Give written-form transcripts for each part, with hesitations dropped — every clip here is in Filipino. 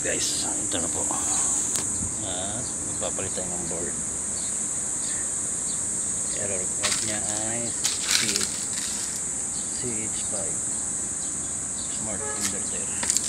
Guys, ito na po. At magpapalit tayo ng board. Error code niya ay CH5 smart inverter.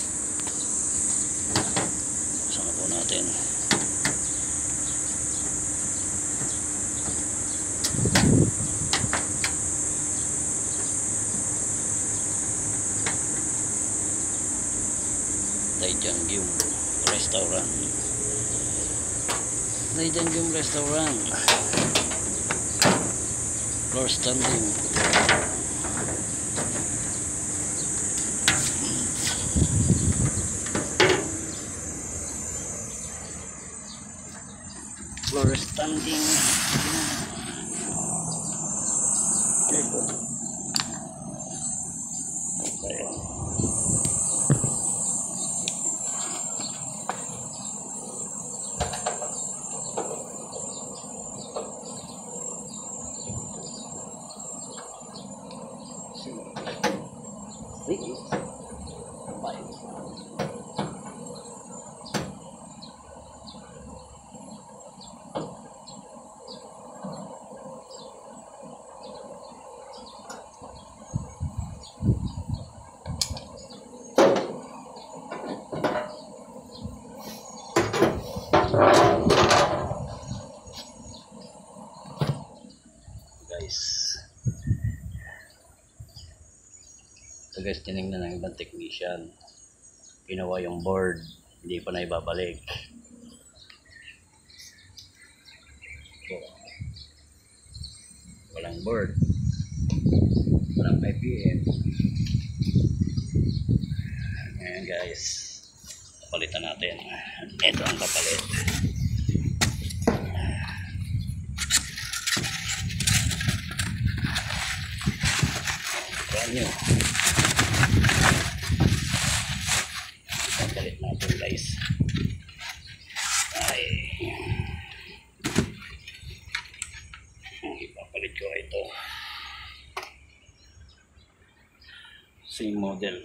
Sama po natin. Daejeonggyeom Restaurant. Daejeonggyeom Restaurant. Floor standing. Floor standing. Ito. Ayan. So guys, tinignan ng ibang technician, ginawa yung board, hindi pa na ibabalik. So, walang board, walang IPM. Ngayon guys, papalitan natin. Ito ang kapalit. Brand new. Papalit natin guys. Ay, ipapalit ko ito. Same modelo.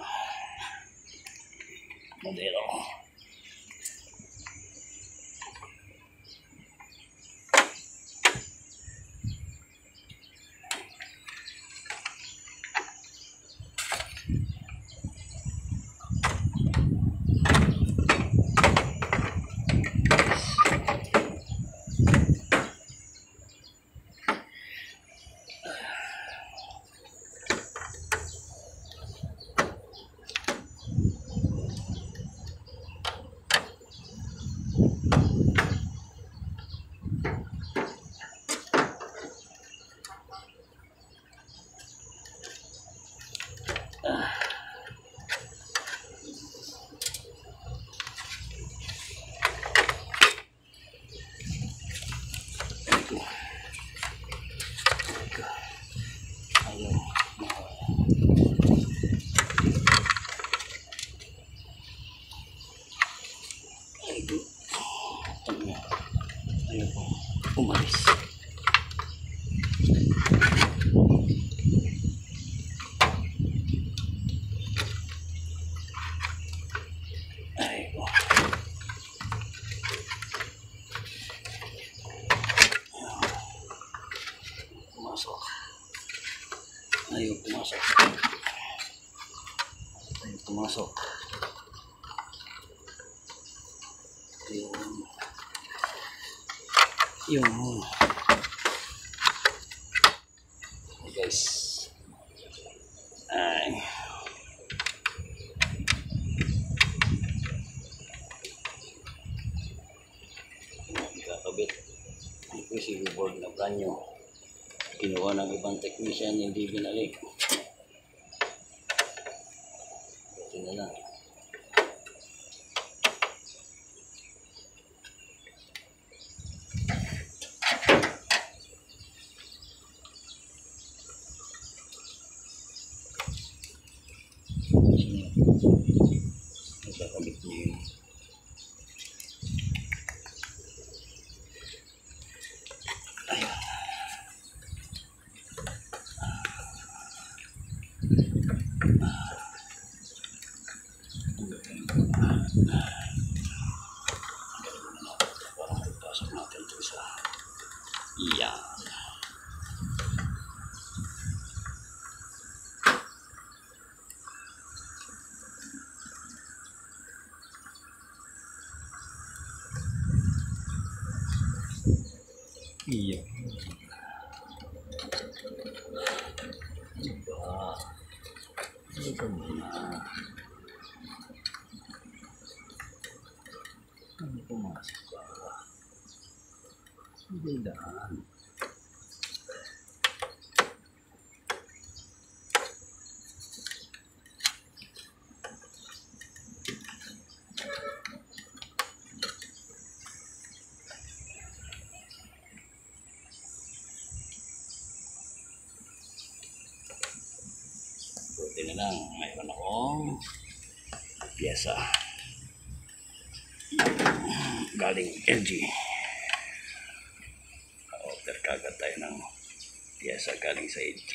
Ayun po, umalis. Ayun. Pumasok. Ayun, pumasok. Ayun, pumasok. Yung guys, ay kakabit ang PCB board na brand new, ginawa ng ibang technician, hindi binalik. Ito na lang. Nakakabit niya yun. Ayun. Iya. Diba? Ito muna. Ano pumasok ba? Hindi daan. Buti na lang, mayroon akong pyesa galing LG. Order kagad tayo ng pyesa galing sa LG.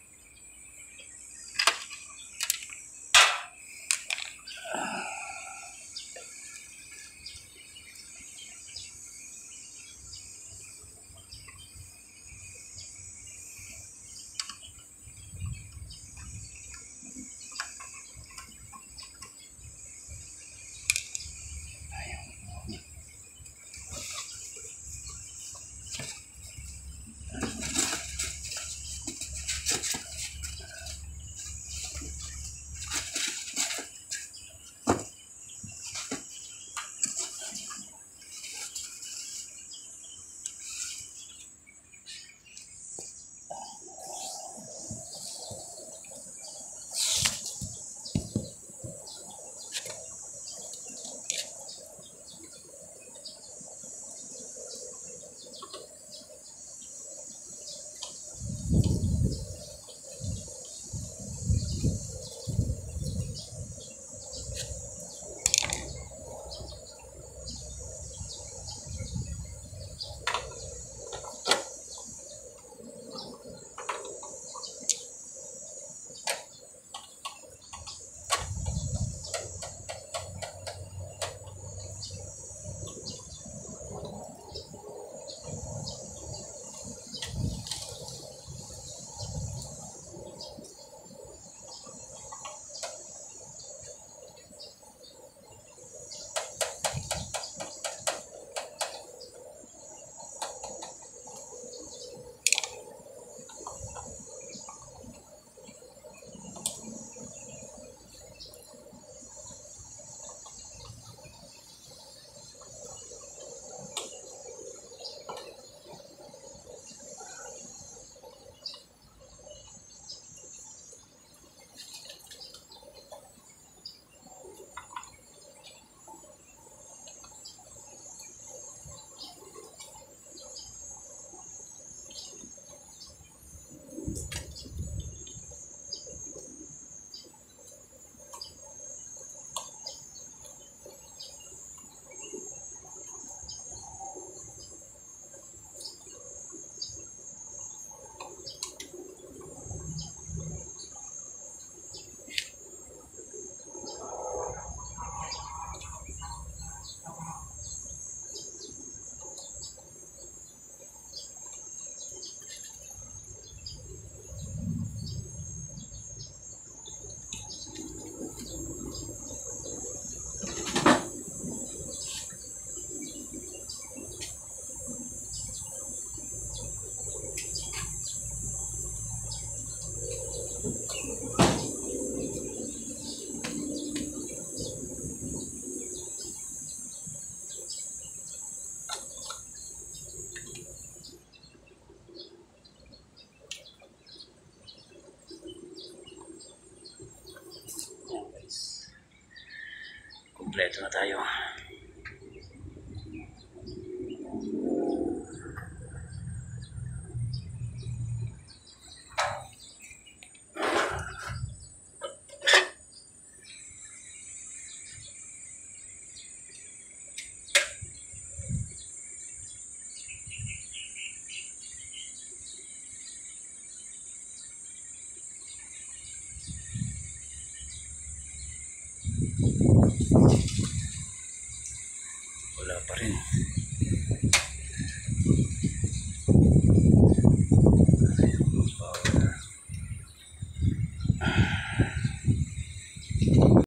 Kompleto na tayo. Wala pa rin.